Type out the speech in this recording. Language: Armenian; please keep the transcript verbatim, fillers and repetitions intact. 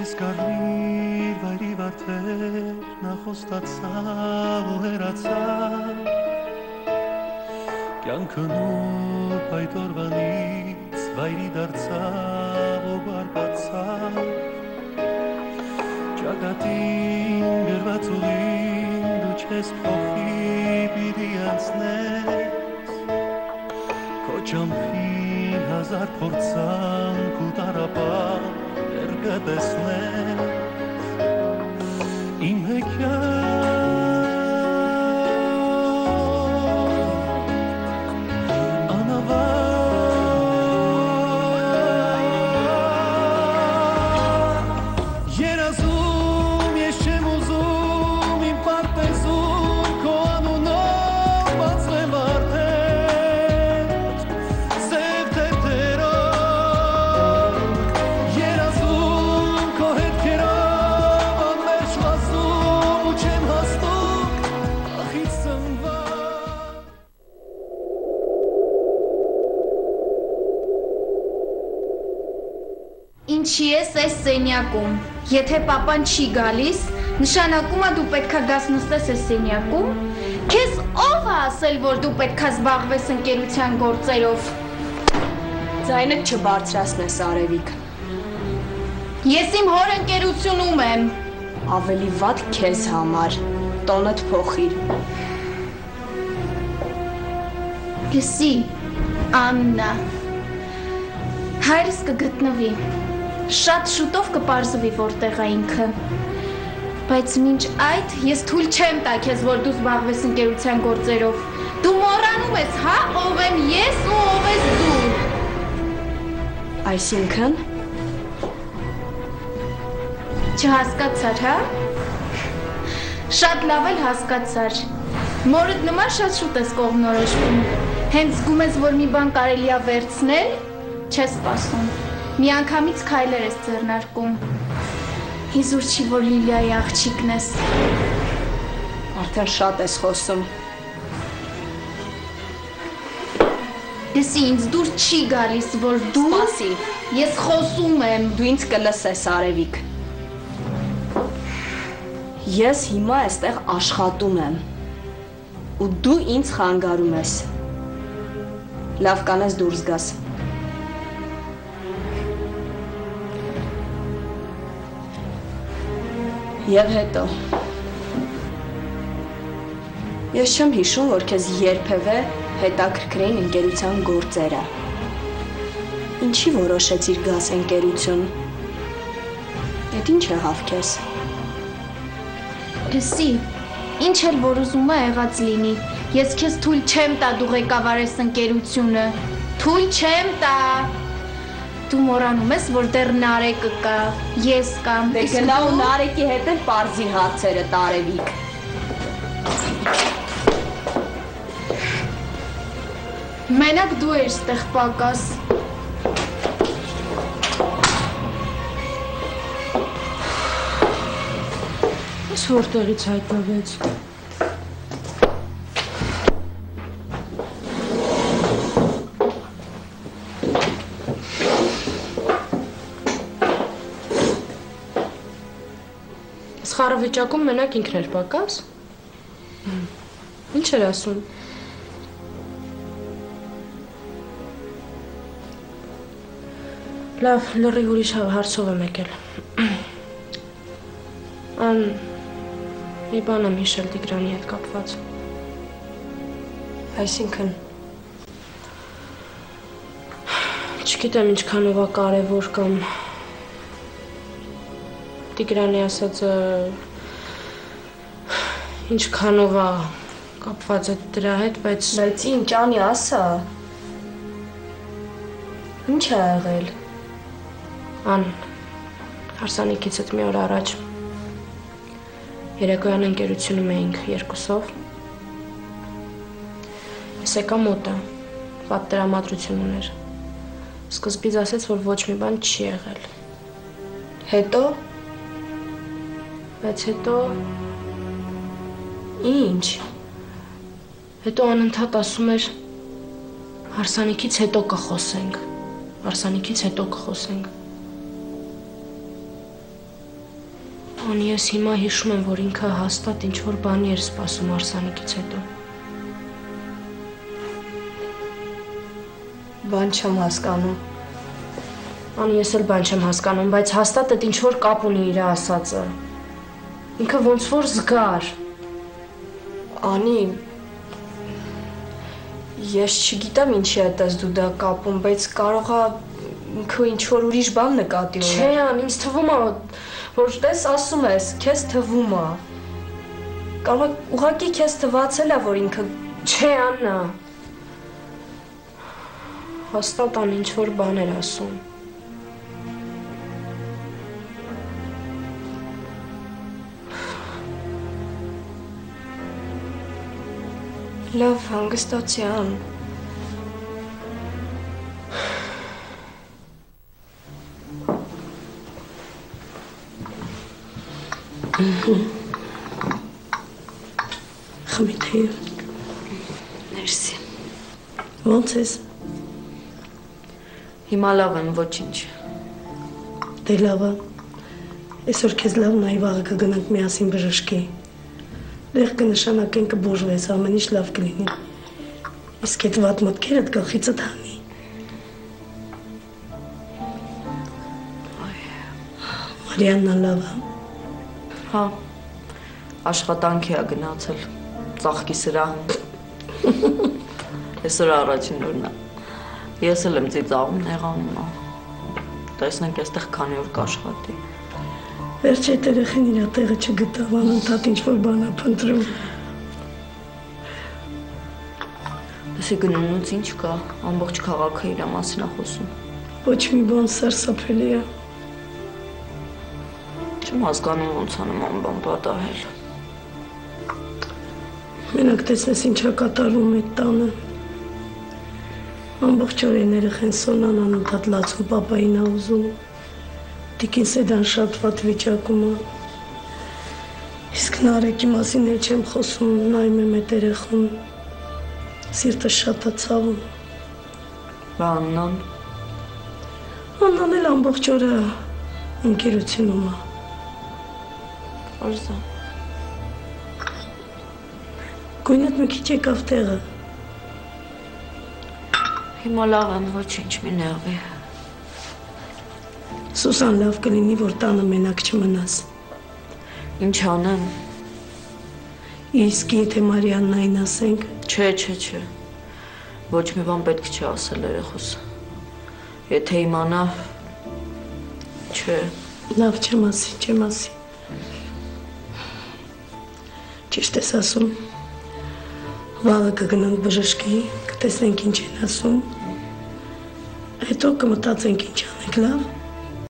Ես կարմիր վայրի վարդեր նախոստացա ու հեռացա Կյանքն ու պայտորվանից վայրի դարձավ ու բարկացավ Ճակատին գրված ուղին դու չես փոխի պիտի անցնես Քո ճամփին հազար փորձանք ու տարապան դեռ կտեսնես Իմ հեքիաթ անավարտ Երազում ես չեմ ուզում իմ պարտեզում քո անունով բացվեմ արդեն Սև թերթերով Երազում քո հետքերով անմերժ վազում ու չեմ հաստում ախից սնված Ինչի ես այս սենյակում, եթե պապան չի գալիս, նշանակում է դու պետքա գաս նստես այս սենյակում, քեզ ով է ասել, որ դու պետքա զբաղվես ընկերության գործերով, Ձայնդ չբարձրացնես Արևիկ, ես իմ հոր ընկերությունում եմ, ավելի վատ քեզ համար, տոնդ փոխիր, լսի, Աննա, հայրս կգտնվի, շատ շուտով կպարզվի որտեղ է ինքը, բայց մինչ այդ ես թույլ չեմ տա քեզ, որ դու զբաղվես ընկերության գործերով, դու մոռանում ես, հա, ով եմ ես ու ով ես դու, այսինքն չհասկացար, հա, շատ լավ էլ հասկացար, մորդ նման շատ շուտ ես կողմնորոշվում, հենց զգում ես, որ մի բան կարելի է վերցնել, չես սպասում, մի անգամից քայլեր ես ձեռնարկում, հիզուր չի, որ Լիլիայի աղջիկն ես, արդեն շատ ես խոսում, լսի, ինձ դուր չի գալիս, որ դու, սպասի, ես խոսում եմ, դու ինձ կլսես Արևիկ, ես հիմա այստեղ աշխատում եմ, ու դու ինձ խանգարում ես, լավ կանես դուրս գաս, Եվ հետո, ես չեմ հիշում, որ քեզ երբևէ հետաքրքրեին ընկերության գործերը, ինչի որոշեցիր գաս ընկերություն, էդ ինչ է հավքես, լսի, ինչ էլ որ ուզում է եղած լինի, ես քեզ թույլ չեմ տա դու ղեկավարես ընկերությունը, թույլ չեմ տա, դու մոռանում ես, որ դեռ Նարեկը կա, ես կամ, դե գնա ու Նարեկի հետ էլ պարզի հարցերը Արևիկ, մենակ դու ես ստեղ պակաս, Ես որտեղից հայտնվեց, Խառավիճակում մենակ ինքն էր պակաս, ինչ էր ասում, լավ, լրիվ ուրիշ հարցով եմ եկել, ան, մի բան եմ հիշել Տիգրանի հետ կապված, այսինքն, չգիտեմ ինչքանով է կարևոր կամ Տիգրանի ասածը ինչքանով է կապված է դրա հետ, բայց բայց ինչ անի ասա, ինչ է եղել, ան, հարսանիքիցդ մի օր առաջ, երեկոյան ընկերությունում էինք երկուսով, ես եկա մոտը, վատ տրամադրություն ուներ, սկզբից ասեց, որ ոչ մի բան չի եղել, հետո, բայց հետո, ինչ, հետո անընդհատ ասում էր, հարսանիքից հետո կխոսենք, հարսանիքից հետո կխոսենք, Անի, ես հիմա հիշում եմ, որ ինքը հաստատ ինչ-որ բանի էր սպասում Արսանիկից հետո։ Բան չեմ հասկանում։ Անի, ես էլ բան չեմ հասկանում, բայց հաստատ այդ ինչ-որ կապ ունի իր ասածը։ Ինքը ոնց որ զգար։ Անի, ես չգիտեմ ինչի է տես դու դա կապում, բայց կարող է ինքը ինչ-որ ուրիշ բան նկատի ունի։ Չէ, Անի, ինձ թվում է, որ տես ասում ես, քեզ թվում է։ Կարող է ուղղակի քեզ թվացել է, որ ինքը Չէ, Աննա։ Հաստատ ան ինչ-որ բան էր ասում։ Լավ, հանգստացի ան։ Խմի թեյը։ Մերսի։ Ոնց ես։ Հիմա լավ եմ, ոչինչ։ Դե լավ է։ Այսօր քեզ լավ նայ վաղը կգնանք միասին բժշկի։ Դեղ կնշանակենք կբուժվես, ամեն ինչ լավ կլինի։ Իսկ այդ վատ մտքերդ գլխիցդ հանի։ Մարիաննա լավ է։ Հա, աշխատանքի է գնացել, ծաղկի սրահում։ Այսօր առաջին օրն է։ Ես էլ եմ ծիծաղում, նեղանում է։ Տեսնենք այստեղ քանի օր կաշխատի։ Վերջ այդ երեխեն իր տեղը չգտավ, անընդհատ ինչ-որ բան է փնտրում։ Լսի գնումնուց ինչ կա, ամբողջ քաղաքը իր մասին է խոսում։ Ոչ մի բան սարսափելի է։ Չեմ հասկանում ոնց անեմ անբան պատահել։ Մենակ տեսնես ինչա կատարում այդ տանը։ Ամբողջ օրեն երեխեն Սոնան անընդհատ լացում պապային ա ուզում։ Տիկին Սեդան շատ վատ վիճակում է։ Իսկ Նարեկի մասին էլ չեմ խոսում, նայում եմ այդ երեխուն։ Սիրտը շատ է ցավում։ Բա Աննան։ Աննան էլ ամբողջ օրը ընկերությունում է։ Արզա։ Գույնդ մի քիչ եկավ տեղը։ Հիմա լավ եմ, ոչինչ մի նեղվի։ Սուսան լավ կլինի, որ տանը մենակ չմնաս։ Ինչ անեմ։ Իսկ եթե Մարիաննային ասենք։ Չէ, չէ, չէ։ Ոչ մի բան պետք չի ասել երեխուս։ Եթե իմանա, չէ։ Լավ չեմ ասի, չեմ ասի։ Ճիշտ ես ասում։ Վաղը կգնանք բժշկի, կտեսնենք ինչ են ասում։ Հետո կմտածենք ինչ անենք, լավ։